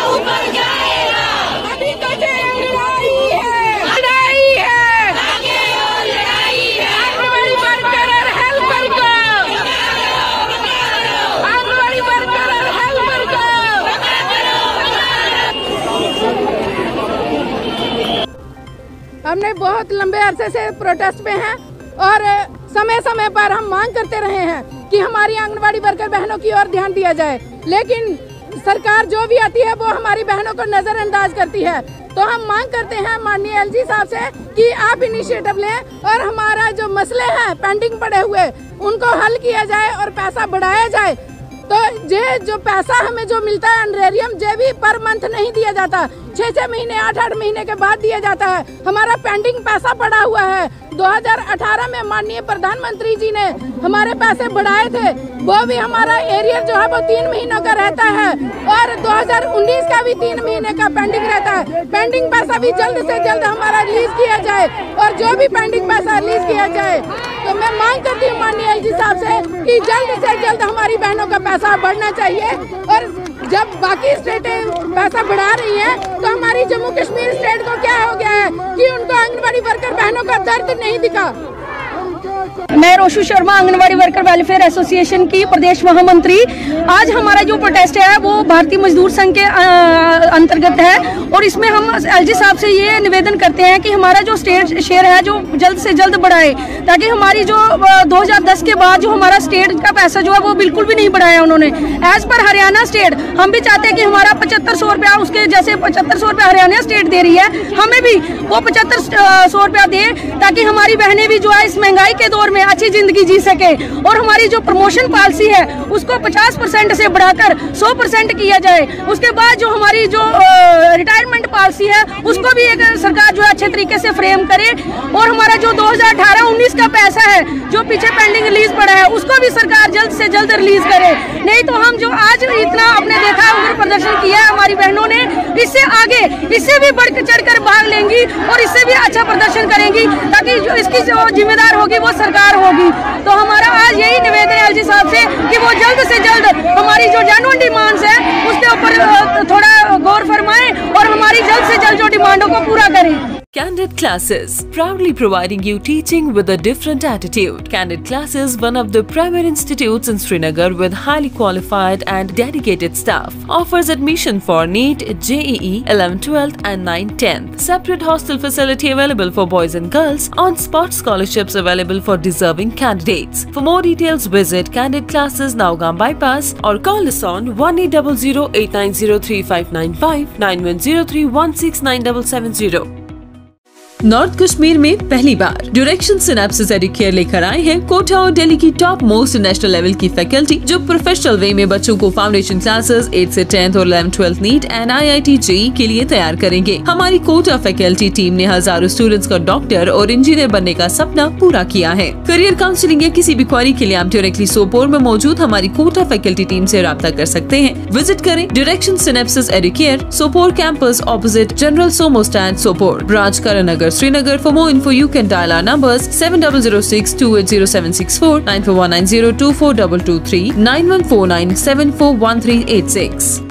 ऊपर जाएगा। अभी तो लड़ाई है, लड़ाई है, लड़ाई है। आंगनबाड़ी वर्कर और हेल्पर को, आंगनबाड़ी वर्कर और हेल्पर को। हमने बहुत लंबे अरसे से प्रोटेस्ट पे हैं और समय समय पर हम मांग करते रहे हैं कि हमारी आंगनबाड़ी वर्कर बहनों की ओर ध्यान दिया जाए, लेकिन सरकार जो भी आती है वो हमारी बहनों को नजरअंदाज करती है। तो हम मांग करते हैं माननीय एलजी साहब से कि आप इनिशिएटिव लें और हमारा जो मसले हैं पेंडिंग पड़े हुए उनको हल किया जाए और पैसा बढ़ाया जाए। तो ये जो पैसा हमें जो मिलता है ऑनरेरियम, जे भी पर मंथ नहीं दिया जाता, 6-6 महीने 8-8 महीने के बाद दिया जाता है। हमारा पेंडिंग पैसा पड़ा हुआ है। 2018 में माननीय प्रधानमंत्री जी ने हमारे पैसे बढ़ाए थे, वो भी हमारा एरियर जो है वो 3 महीनों का रहता है और 2019 का भी 3 महीने का पेंडिंग रहता है। पेंडिंग पैसा भी जल्द से जल्द हमारा रिलीज किया जाए और जो भी पेंडिंग पैसा रिलीज किया जाए। तो मैं मांग करती हूँ माननीय एलजी साहब से कि जल्द से जल्द हमारी बहनों का पैसा बढ़ना चाहिए। और जब बाकी स्टेटें पैसा बढ़ा रही हैं तो हमारी जम्मू कश्मीर स्टेट को क्या हो गया है कि उनको आंगनबाड़ी वर्कर बहनों का दर्द नहीं दिखा। मैं Roshu Sharma, anganwadi worker welfare association की प्रदेश महामंत्री। आज हमारा जो प्रोटेस्ट है वो भारतीय मजदूर संघ के अंतर्गत है और इसमें हम एलजी साहब से ये निवेदन करते हैं कि हमारा जो स्टेट शेयर है जो जल्द से जल्द बढ़ाए, ताकि हमारी जो 2010 के बाद जो हमारा स्टेट का पैसा जो है वो बिल्कुल भी नहीं बढ़ाया उन्होंने। एज पर हरियाणा स्टेट हम भी चाहते हैं कि हमारा 7500 रुपया, उसके जैसे 7500 रुपया हरियाणा स्टेट दे रही है, हमें भी वो 7500 रुपया दे, ताकि हमारी बहनें भी जो है इस महंगाई के दौर में अच्छी जिंदगी जी सके। और हमारी जो प्रमोशन पॉलिसी है उसको 50% से बढ़ाकर 100% किया जाए। उसके बाद जो हमारी जो रिटायरमेंट पॉलिसी है उसको भी एक सरकार जो है अच्छे तरीके से फ्रेम करे। और हमारा जो 2018-19 का पैसा है जो पीछे पेंडिंग रिलीज पड़ा है उसको भी सरकार जल्द से जल्द रिलीज करे। नहीं तो हम जो आज इतना आपने देखा उग्र प्रदर्शन किया है हमारी बहनों ने, इससे आगे इससे भी बढ़ चढ़कर भाग लेंगी और इससे भी अच्छा प्रदर्शन करेंगी, ताकि जो इसकी जो जिम्मेदार होगी वो सरकार होगी। तो हमारा आज यही निवेदन है एलजी साहब से कि वो जल्द से जल्द हमारी जो जेन्युइन डिमांड्स है उसके ऊपर थोड़ा गौर फरमाएं और हमारी जल्द से जल्द जो डिमांडों को पूरा करें। Candid Classes, proudly providing you teaching with a different attitude. Candid Classes, one of the premier institutes in Srinagar with highly qualified and dedicated staff, offers admission for NEET, JEE, 11th, 12th and 9th, 10th. Separate hostel facility available for boys and girls. On-spot scholarships available for deserving candidates. For more details, visit Candid Classes, Naugam Bypass, or call us on 1800-890-3595, 9103-16970. North Kashmir में पहली बार direction Synapsis Educare लेकर आए हैं कोटा और दिल्ली की top most national level की faculty, जो professional way में बच्चों को फाउंडेशन क्लासेस 8 से 10th और 11th 12th neat and IIT JEE के लिए तैयार करेंगे। हमारी कोटा फैकल्टी टीम ने हजारों स्टूडेंट्स का डॉक्टर और इंजीनियर बनने का सपना पूरा किया है। करियर काउंसलिंग या किसी भी क्वेरी के लिए आप डायरेक्टली सोपोर में मौजूद हमारी कोटा फैकल्टी टीम से राब्ता कर सकते हैं। विजिट करें direction Synapsis Educare, Sopore campus opposite general Sumo stand, Sopore, branch Karannagar, Srinagar. For more info, you can dial our numbers 7006-280764, 9419024223, 9149741386.